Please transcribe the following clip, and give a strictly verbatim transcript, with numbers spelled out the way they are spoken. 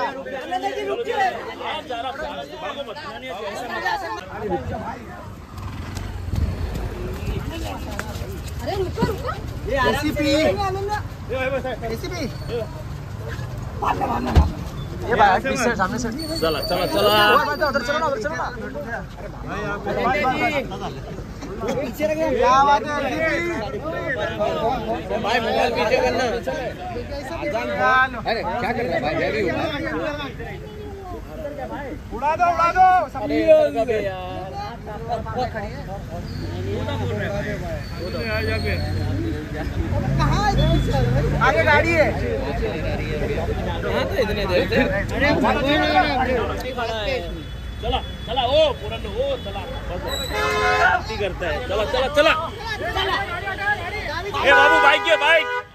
अरे रुको रुको एसीपी एसीपी ये भाई पीछे सामने से चला चला चला उधर चलो ना उधर चलो ना पीछे रह गया क्या बात है भाई मोबाइल पीछे करना अरे क्या कर रहा है भाई हैवी उड़ा दो उड़ा दो अरे आगे गाड़ी है तो इतने देर से चला चला ओ पूरा ओ चला करता है चला चला चला ए बाबू बाइक है बाइक